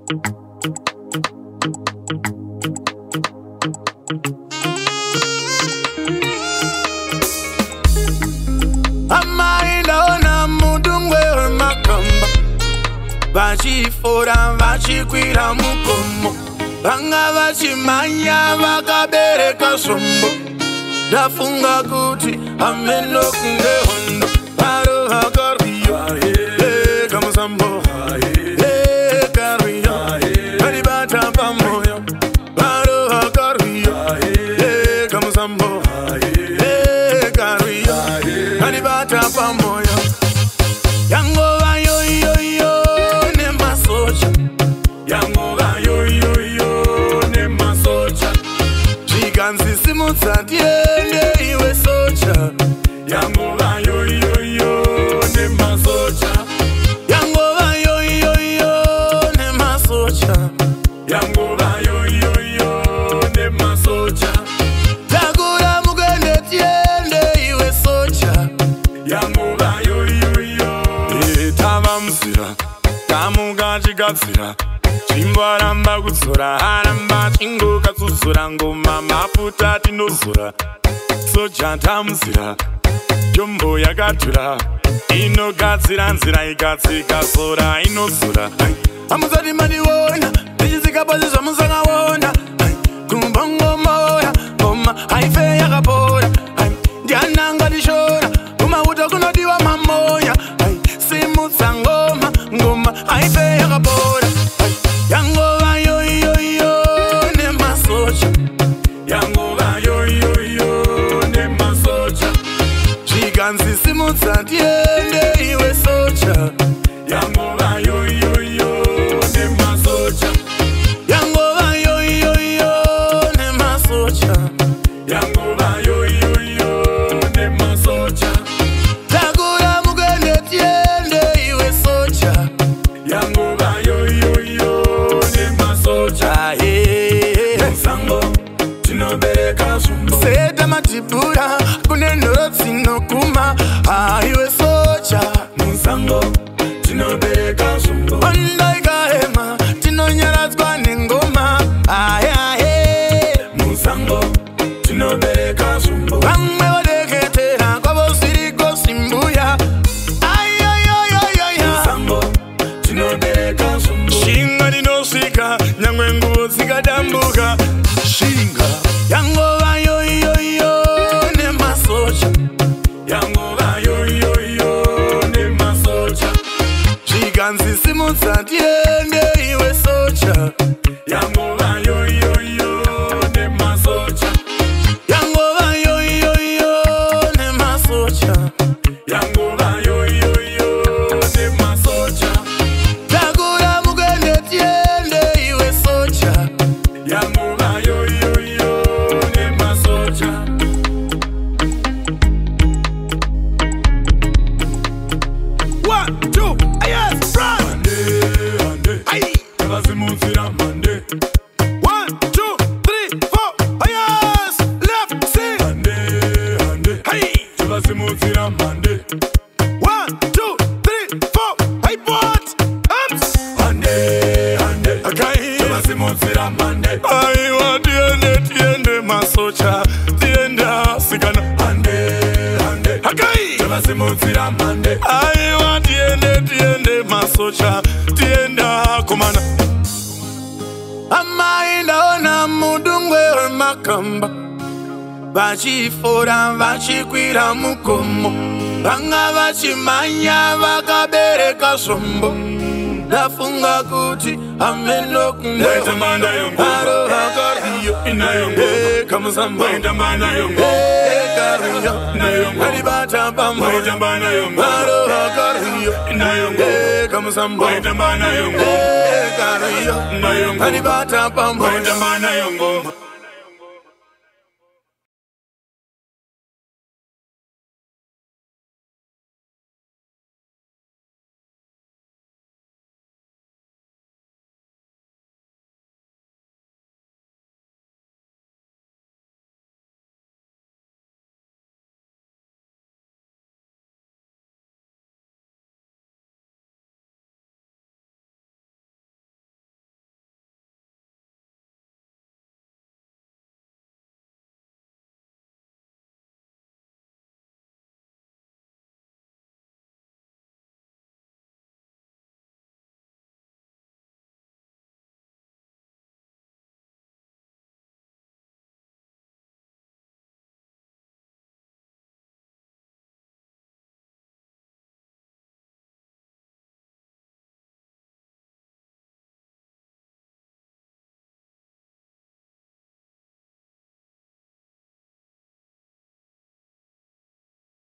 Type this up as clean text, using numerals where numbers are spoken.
Amaindaona mudungwe makamba vachifora vachikwira mukomo vanga vachimanya vakabereka zvombo ndafunga kuti ameno kunge hondo varo vakariya kamusambo kariya varibata pamoyo varo vakariya kamusambo kariya varibata pamoyo yangova yoyoyo nemasocha yangova yoyoyo nemasocha zvikanzisimudza tiende iwe socha yangova yoyoyo nemasocha yangova yoyoyo nemasocha yangova yoyoyo nemasocha takura mugende tiende iwe socha yangova yoyoyo tava muzira kamuka chigadzira chimbaramba kudzora aramba chingoka tuzora ngoma mafuta tinozora soja tamuzira jombo yakadhura inogadzira nzira igadzika zora inozora amuzati maniwona ndichizikapasi zvamusakaona kumbongomoya ngoma haife yakapora ndiananga ndishora kumauta kunodiwa mamoya simutsa ngoma ngoma haife yakapora yangova yoyoyo nemasocha yangova yoyoyo nemasocha zvikanzisimudza tiende iwe socha yangova yoyoyo nemasocha yangova yoyoyo nemasocha yangova yoyoyo nemasocha takura mugende tiende iwe socha yangova yoyoyo nemasocha musango tinobereka zvombo seta matibura kune nhoro dzinokuma iwe socha musango tinobereka zvombo pandaikahema tinonyaradzwa nengoma musango tinobereka zvombo vamwe vodeketera kwavo zviriko simbuya musango tinobereka zvombo shinga rinosvika nyangwe nguvo dzikadambuka shinga yangova yoyoyo nemasocha yangova yoyoyo nemasocha zvikanzisimudza tiende iwe socha yangova yoyoyo nemasocha yangova yoyoyo nemasocha yangova yoyoyo nemasocha takura mugende tiende iwe socha yangova yoyoyo nemasocha one two yes run hey tavazimudzira mande 1 2 3 4 yes left sing hande hey tavazimudzira mande 1 2 3 4 hey what hande okay tavazimudzira mande aiwa tiende masocha tienda sikana hande okay tavazimudzira mande aiwa tiende masocha tienda kumana amaindaona mudungwe makamba vachifora vachikwira mukomo vanga vachimanya vakabereka zvombo ndafunga kuti ameno kunge aro vakariyo kamusamba kariyo varibata pamoyo aro vakariyo kamusamba kariyo varibata pamoyo